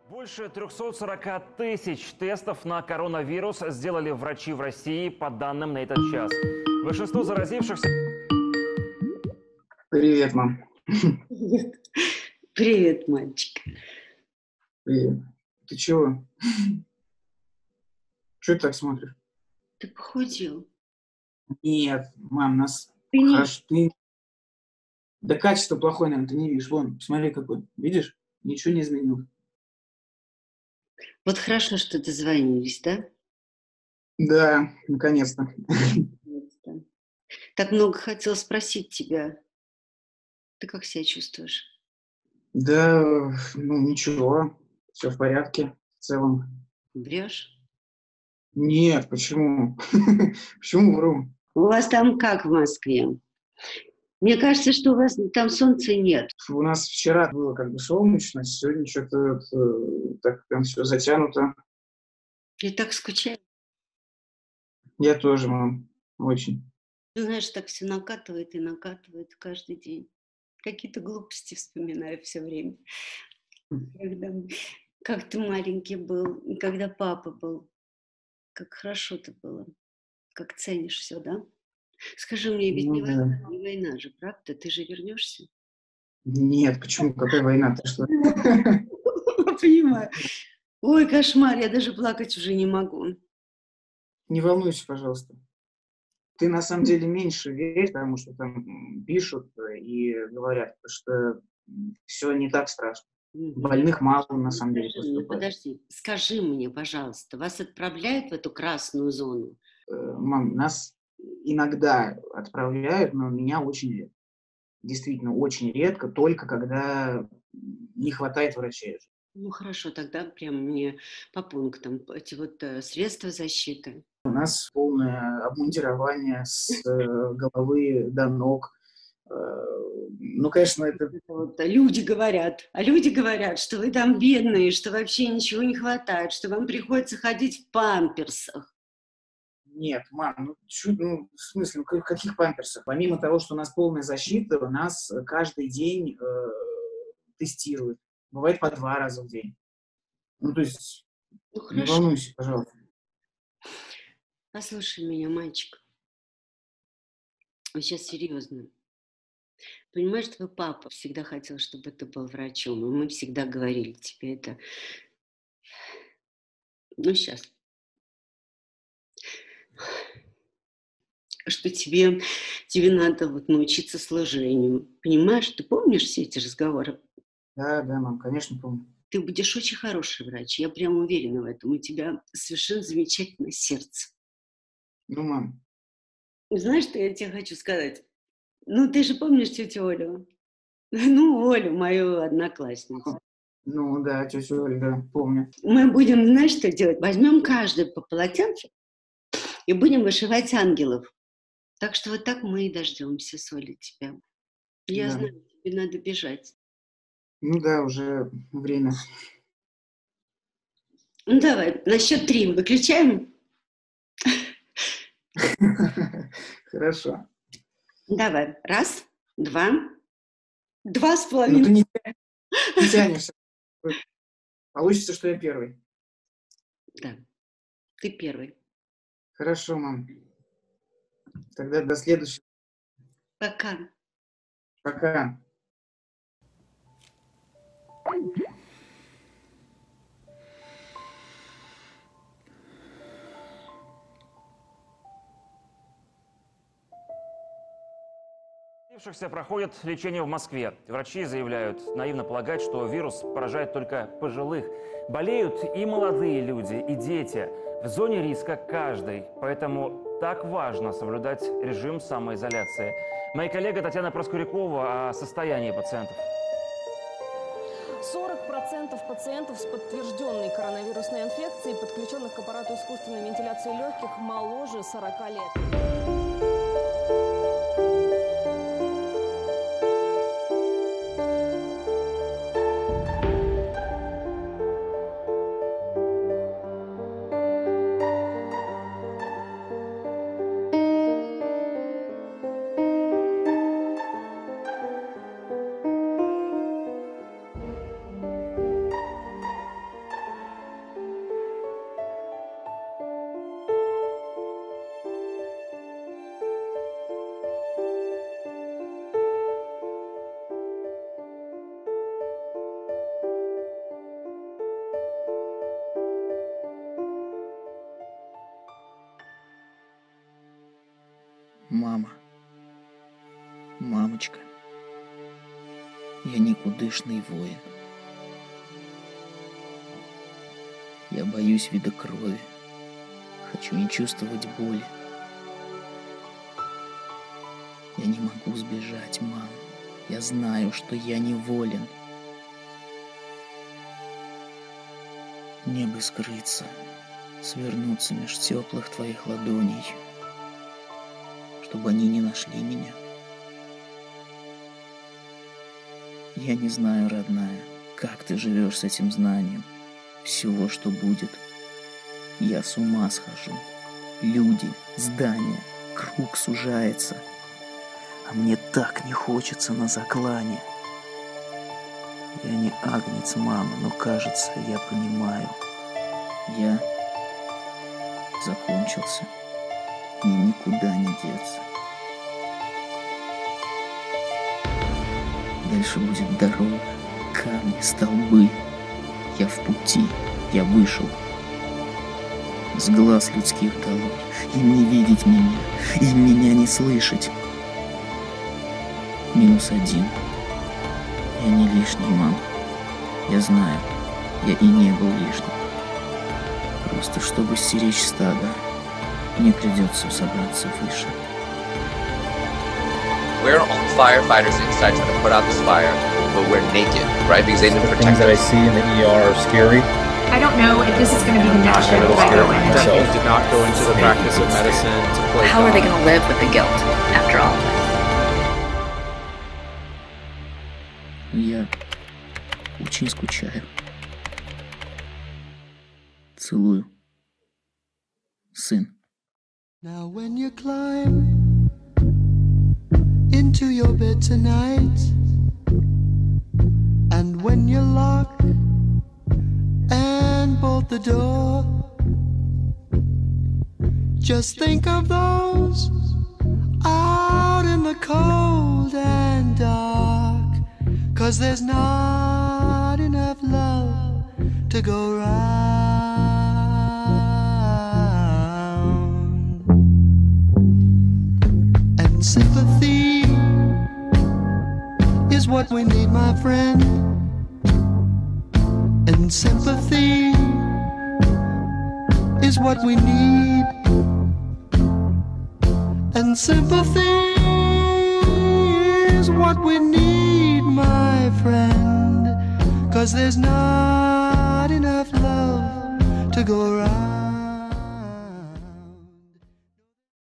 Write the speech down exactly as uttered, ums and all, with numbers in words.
Больше трёхсот сорока тысяч тестов на коронавирус сделали врачи в России по данным на этот час. Большинство заразившихся... Привет, мам. Привет. Привет, мальчик. Привет. Ты чего? Чего ты так смотришь? Ты похудел. Нет, мам, нас... Ты не... Хорошо, ты... Да качество плохое, наверное, ты не видишь. Вон, посмотри какой. Видишь? Ничего не изменил. Вот хорошо, что дозвонились, да? Да, наконец-то. Наконец-то. Так много хотела спросить тебя. Ты как себя чувствуешь? Да, ну ничего. Все в порядке в целом. Врешь? Нет, почему? Почему вру? У вас там как в Москве? Мне кажется, что у вас там солнца нет. У нас вчера было как бы солнечно, сегодня что-то э, так прям все затянуто. Я так скучаю. Я тоже, мам, очень. Ты знаешь, так все накатывает и накатывает каждый день. Какие-то глупости вспоминаю все время. Когда, как ты маленький был, и когда папа был. Как хорошо-то было. Как ценишь все, да? Скажи мне, ведь Ну не да. война, не война же, правда? Ты же вернешься? Нет, почему? Какая война? Ты что? Понимаю. Ой, кошмар, я даже плакать уже не могу. Не волнуйся, пожалуйста. Ты на самом деле меньше верь, потому что там м, пишут э, и говорят, что все не так страшно. Мгм. Больных мало на Ну, самом деле скажи, ну поступает. подожди, скажи мне, пожалуйста, вас отправляют в эту красную зону? Э, Мам, нас иногда отправляют, но меня очень редко. Действительно, очень редко, только когда не хватает врачей. Ну хорошо, тогда прям мне по пунктам эти вот э, средства защиты. У нас полное обмундирование с э, головы до ног. Э, Ну, конечно, это Это вот, а люди говорят, а люди говорят, что вы там бедные, что вообще ничего не хватает, что вам приходится ходить в памперсах. нет, мам, ну, чё- ну, в смысле, ну, к- каких памперсов? Помимо того, что у нас полная защита, у нас э, каждый день э, тестируют. Бывает по два раза в день. Ну, то есть, Ну не хорошо, волнуйся, пожалуйста. послушай меня, мальчик. Сейчас серьезно. Понимаешь, твой папа всегда хотел, чтобы ты был врачом, и мы всегда говорили тебе это. Ну, сейчас, что тебе, тебе надо вот научиться служению. Понимаешь, ты помнишь все эти разговоры? Да, да, мам, конечно, помню. Ты будешь очень хороший врач, я прям уверена в этом. У тебя совершенно замечательное сердце. Ну, мам, Знаешь, что я тебе хочу сказать? Ну, ты же помнишь тетю Олю? Ну, Олю, мою одноклассницу. ну да, тетя Оля, да, помню. Мы будем, знаешь, что делать? Возьмем каждый по полотенцу и будем вышивать ангелов. Так что вот так мы и дождемся, Соли, тебя. Я Да. знаю, тебе надо бежать. Ну да, уже время. Ну, давай, на счет три выключаем? Хорошо. Давай, раз, два, два с Ну, ты половиной. не, тя- не тянешься. Получится, что я первый. Да, ты первый. Хорошо, мам. Тогда до следующего. Пока. Пока. Заразившихся проходят лечение в Москве. Врачи заявляют, наивно полагать, что вирус поражает только пожилых. Болеют и молодые люди, и дети. В зоне риска каждый. Поэтому так важно соблюдать режим самоизоляции. Моя коллега Татьяна Проскурякова о состоянии пациентов. сорок процентов пациентов с подтвержденной коронавирусной инфекцией, подключенных к аппарату искусственной вентиляции легких, моложе сорока лет. Мамочка, я никудышный воин. Я боюсь вида крови. Хочу не чувствовать боли. Я не могу сбежать, мам. Я знаю, что я неволен. Мне бы скрыться, свернуться меж теплых твоих ладоней, чтобы они не нашли меня. Я не знаю, родная, как ты живешь с этим знанием всего, что будет. Я с ума схожу. Люди, здания, круг сужается. А мне так не хочется на заклане. Я не агнец, мама, но кажется, я понимаю. Я закончился. Мне никуда не деться. Дальше будет дорога, камни, столбы. Я в пути, я вышел. С глаз людских долой. Им не видеть меня, им меня не слышать. Минус один. Я не лишний, мам. Я знаю, я и не был лишним. Просто чтобы стеречь стадо, мне придется собраться выше. We're all firefighters inside trying to put out this fire, but we're naked, right? Because they didn't The protect things that I us. see in the E R are scary. I don't know if this is going to be the next I'm a show little that I go scared in. myself. He did not go into the practice of medicine to play How are they God. going to live with the guilt after all of this? Я очень скучаю. Целую. Сын. Now when you climb into your bed tonight, and when you lock and bolt the door, just think of those out in the cold and dark, 'cause there's not enough love to go round. And sympathy is what we need, my friend. And sympathy is what we need. And sympathy is what we need, my friend. 'Cause there's not enough love to go around.